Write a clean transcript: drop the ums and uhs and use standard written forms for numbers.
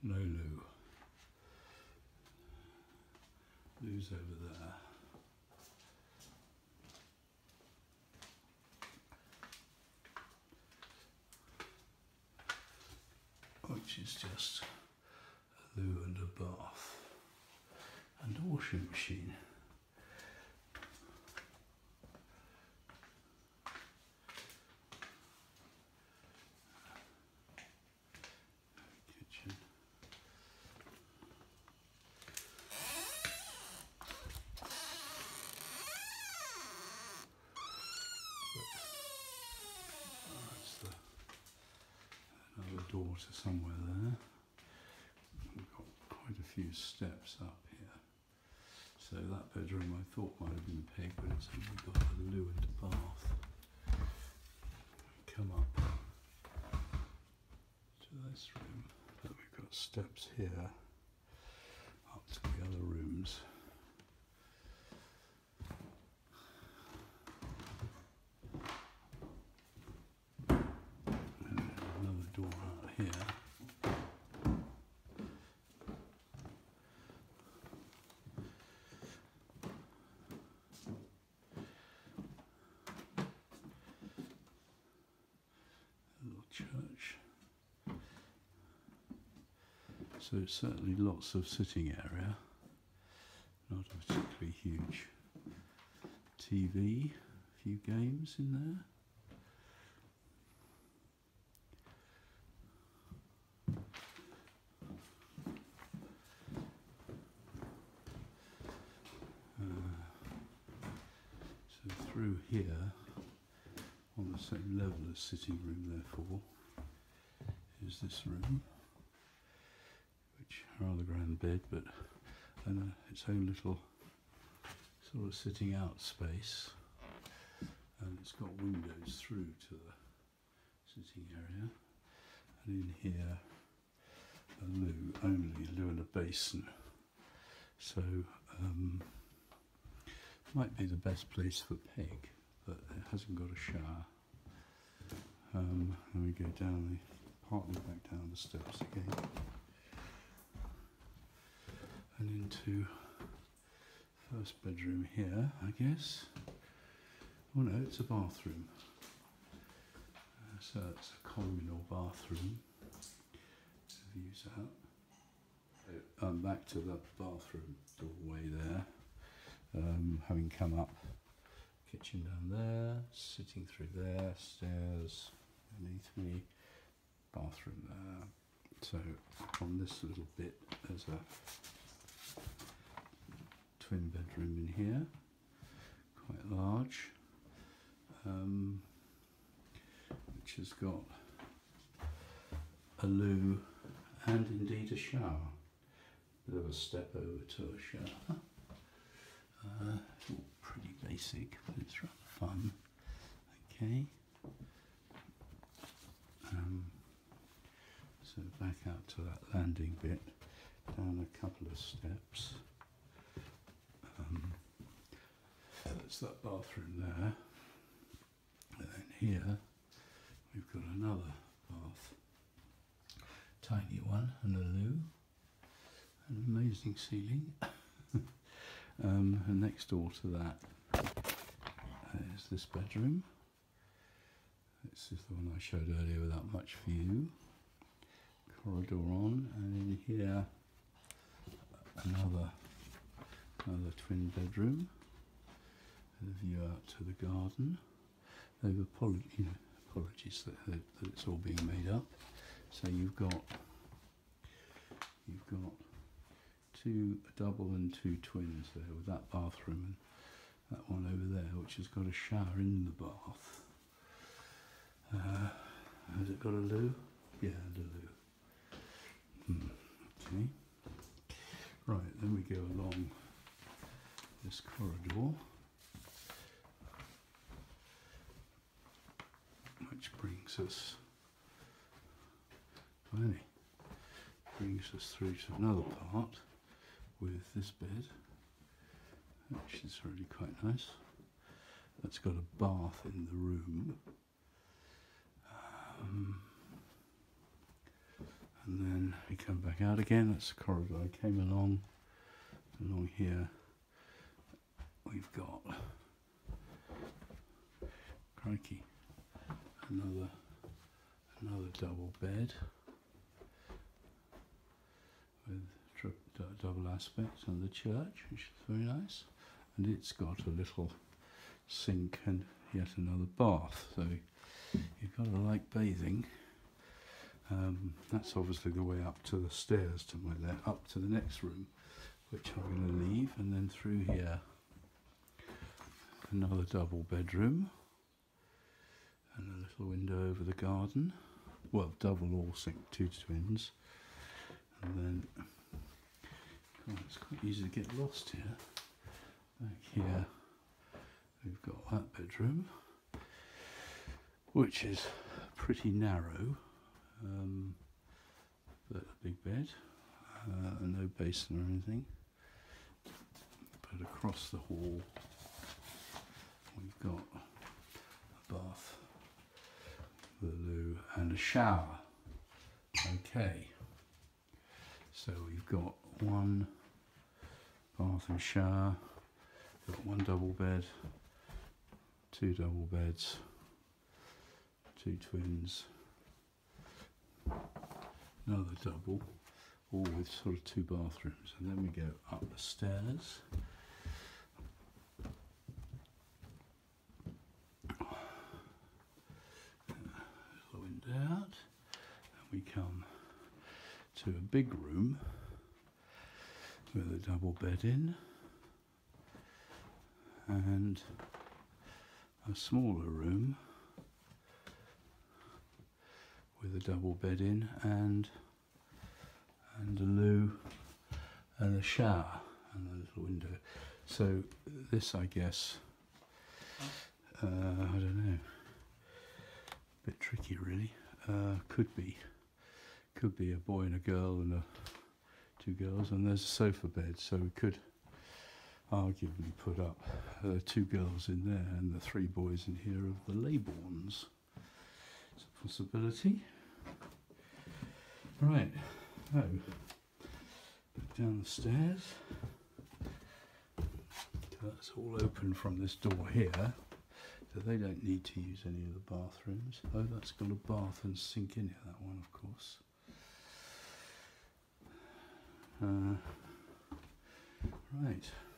No loo. Loo's over there. Which is just a loo and a bath and a washing machine. Kitchen. That's another door to somewhere there. We've got quite a few steps up here. So that bedroom I thought might have been a pig, but it's only got a loo and a bath. Come up to this room, but we've got steps here up to the other rooms. And another door out here. Church. So certainly lots of sitting area, not a particularly huge TV, a few games in there. So through here, on the same level as sitting room therefore, is this room, which rather grand bed, but its own little sort of sitting out space, and it's got windows through to the sitting area, and in here a loo, only a loo and a basin, so might be the best place for Peg, but it hasn't got a shower. And we go down partly back down the steps again and into first bedroom here, I guess. Oh no, it's a bathroom. So it's a communal bathroom. Views out. Back to the bathroom doorway there. Having come up, kitchen down there, sitting through there, stairs beneath me, bathroom there. So on this little bit there's a twin bedroom in here, quite large, which has got a loo and indeed a shower. Bit of a step over to a shower. All pretty basic, but it's rather fun. Okay. So back out to that landing bit, down a couple of steps. That's that bathroom there. And then here we've got another bath. Tiny one and a loo. An amazing ceiling. And next door to that is this bedroom. This is the one I showed earlier without much view. Corridor on, and in here another twin bedroom. A view out to the garden. They've apologies that it's all being made up. So you've got a double and two twins there with that bathroom and that one over there, which has got a shower in the bath. Has it got a loo? Yeah, and a loo. Okay. Right, then we go along this corridor, which brings us through to another part with this bed, which is really quite nice. That's got a bath in the room. And then we come back out again. That's the corridor I came along. Along here we've got, crikey, another double bed with double aspect and the church, which is very nice, and it's got a little sink and yet another bath, so you've got to like bathing. That's obviously the way up to the stairs to my left, up to the next room, which I'm going to leave, and then through here another double bedroom and a little window over the garden, well, double all sink, two twins, and then it's quite easy to get lost here. Back here we've got that bedroom, which is pretty narrow, but a big bed, and no basin or anything. But across the hall we've got a bath with a loo and a shower. Okay, so we've got one bath and shower, we've got one double bed, two double beds, two twins, another double, all with sort of two bathrooms, and then we go up the stairs. Little window out, and we come to a big room with a double bed in and a smaller room with a double bed in and a loo and a shower and a little window. So this, I guess, I don't know, a bit tricky really. Could be a boy and a girl and two girls, and there's a sofa bed, so we could arguably put up two girls in there and the three boys in here of the Laybournes. It's a possibility. Right, so back down the stairs. That's all open from this door here, so they don't need to use any of the bathrooms. Oh, that's got a bath and sink in it, that one, of course. Right.